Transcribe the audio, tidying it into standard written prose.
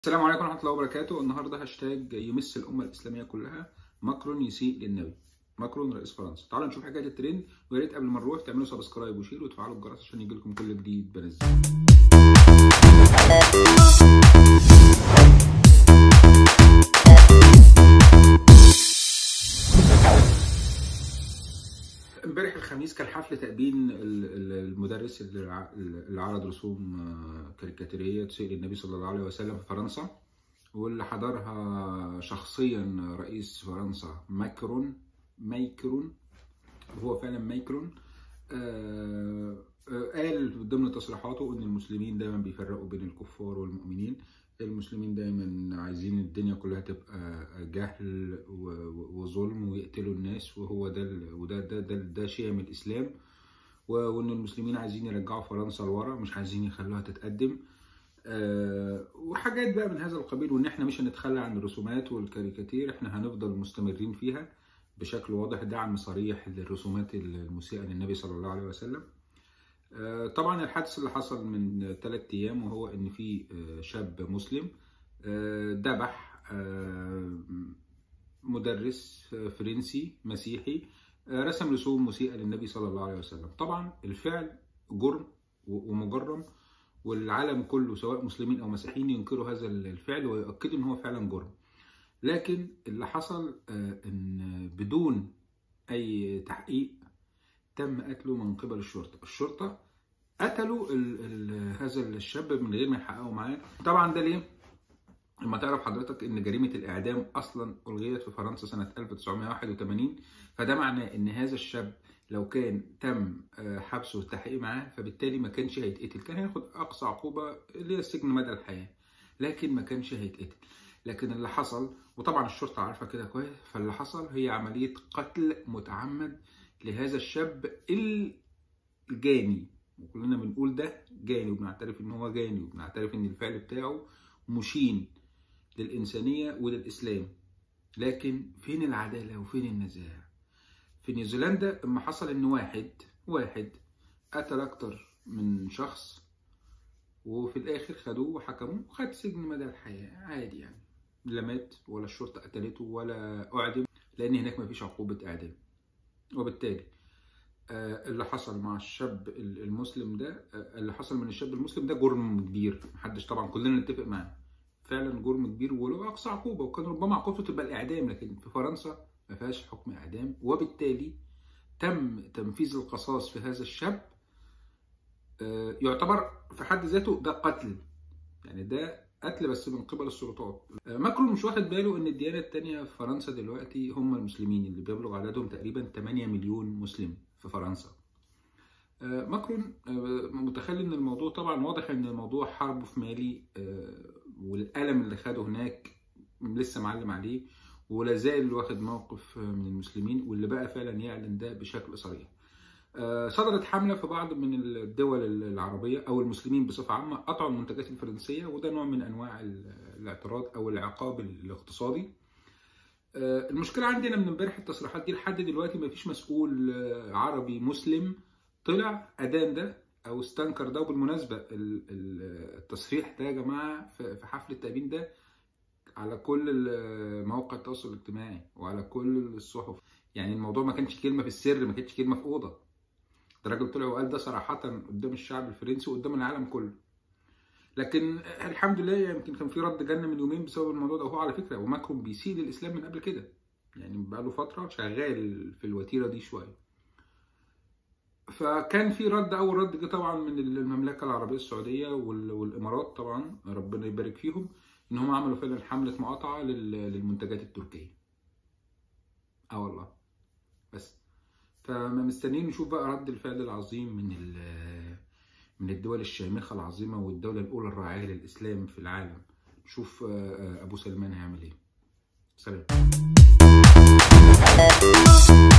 السلام عليكم ورحمة الله وبركاته. النهارده هاشتاج يمس الأمة الإسلامية كلها، ماكرون يسيء للنبي. ماكرون رئيس فرنسا. تعالوا نشوف حكاية الترند، ويا ريت قبل ما نروح تعملوا سبسكرايب وشير وتفعلوا الجرس عشان يجي لكم كل جديد بنزله. امبارح الخميس كان حفل تأبين المدرس اللي عرض رسوم كاريكاتيرية تسيء للنبي صلى الله عليه وسلم في فرنسا، واللي حضرها شخصيا رئيس فرنسا ماكرون. هو فعلا ماكرون. قال ضمن تصريحاته ان المسلمين دايما بيفرقوا بين الكفار والمؤمنين، المسلمين دايما عايزين الدنيا كلها تبقى جهل وظلم ويقتلوا الناس، وهو ده شيء من الاسلام، وان المسلمين عايزين يرجعوا فرنسا لورا، مش عايزين يخلوها تتقدم، وحاجات بقى من هذا القبيل، وان احنا مش هنتخلى عن الرسومات والكاريكاتير، احنا هنفضل مستمرين فيها بشكل واضح. دعم صريح للرسومات المسيئة للنبي صلى الله عليه وسلم. طبعا الحادث اللي حصل من 3 أيام، وهو ان في شاب مسلم ذبح مدرس فرنسي مسيحي، رسم رسوم مسيئة للنبي صلى الله عليه وسلم. طبعا الفعل جرم ومجرم، والعالم كله سواء مسلمين او مسيحيين ينكروا هذا الفعل ويؤكدوا ان هو فعلا جرم. لكن اللي حصل ان بدون اي تحقيق تم قتله من قبل الشرطة قتلوا هذا الشاب من غير ما يحققوا معاه. طبعا ده ليه؟ لما تعرف حضرتك ان جريمة الاعدام اصلا الغيت في فرنسا سنة 1981، فده معناه ان هذا الشاب لو كان تم حبسه والتحقيق معاه، فبالتالي ما كانش هيتقتل، كان هياخد اقصى عقوبة اللي هي السجن مدى الحياة، لكن ما كانش هيتقتل. لكن اللي حصل، وطبعا الشرطة عارفة كده كويس، فاللي حصل هي عملية قتل متعمد لهذا الشاب الجاني، وكلنا بنقول ده جاني، وبنعترف ان هو جاني، وبنعترف ان الفعل بتاعه مشين للإنسانية وللإسلام. لكن فين العدالة وفين النزاهة؟ في نيوزيلندا اما حصل ان واحد قتل اكتر من شخص، وفي الاخر خدوه وحكموه وخد سجن مدى الحياة عادي، يعني لا مات ولا الشرطة قتلته ولا اعدم، لان هناك مفيش عقوبة اعدام. وبالتالي اللي حصل مع الشاب المسلم ده، اللي حصل من الشاب المسلم ده جرم كبير، محدش طبعا كلنا نتفق معاه، فعلا جرم كبير وله اقصى عقوبة، وكان ربما عقوبته تبقى الاعدام، لكن في فرنسا ما فيهاش حكم اعدام، وبالتالي تم تنفيذ القصاص في هذا الشاب. يعتبر في حد ذاته ده قتل، يعني ده قتل بس من قبل السلطات. ماكرون مش واخد باله ان الديانة التانية في فرنسا دلوقتي هم المسلمين، اللي بيبلغ عددهم تقريبا 8 مليون مسلم في فرنسا. ماكرون متخيل ان الموضوع، طبعا واضح ان الموضوع حرب في مالي، والألم اللي خده هناك لسه معلم عليه، ولا زال واخد موقف من المسلمين، واللي بقى فعلا يعلن ده بشكل صريح. صدرت حملة في بعض من الدول العربية أو المسلمين بصفة عامة قطعوا المنتجات الفرنسية، وده نوع من أنواع الاعتراض أو العقاب الاقتصادي. المشكلة عندنا من امبارح التصريحات دي لحد دلوقتي ما فيش مسؤول عربي مسلم طلع أدان ده أو استنكر ده. وبالمناسبة التصريح ده يا جماعة في حفل التأبين ده على كل مواقع التواصل الاجتماعي وعلى كل الصحف، يعني الموضوع ما كانش كلمة في السر، ما كانش كلمة في أوضة، ده راجل طلع وقال ده صراحة قدام الشعب الفرنسي وقدام العالم كله. لكن الحمد لله يمكن كان في رد جنة من يومين بسبب الموضوع ده. وهو على فكرة وماكرون بيسيء للإسلام من قبل كده، يعني بقاله فترة شغال في الوتيرة دي شوية. فكان في رد، أول رد جه طبعا من المملكة العربية السعودية والإمارات، طبعا ربنا يبارك فيهم، إن هم عملوا فعلا حملة مقاطعة للمنتجات التركية. والله بس فمستنيين نشوف بقى رد الفعل العظيم من الدول الشامخة العظيمة والدولة الأولى الراعية للإسلام في العالم. نشوف أبو سلمان هيعمل إيه. سلام.